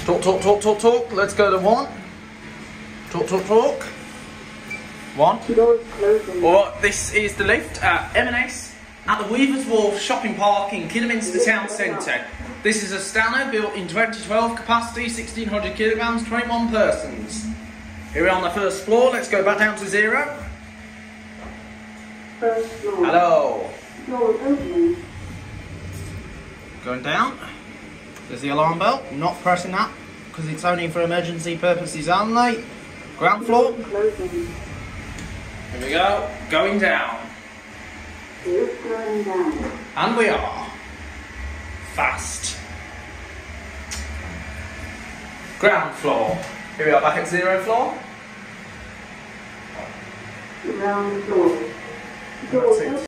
Talk, talk, talk, talk, talk. Let's go to 1. Talk, talk, talk. 1. Oh, this is the lift at M&S at the Wharf shopping park in Kidderminster town centre. This is a Stannah built in 2012, capacity 1600 kilograms, 21 persons. Here we are on the first floor. Let's go back down to 0. First floor. Hello. Door opening. Going down. There's the alarm bell. Not pressing that because it's only for emergency purposes only. Ground floor. Closing. Here we go. Going down. Lift going down. And we are. Fast. Ground floor. Here we are back at 0 floor. Ground floor. That's it.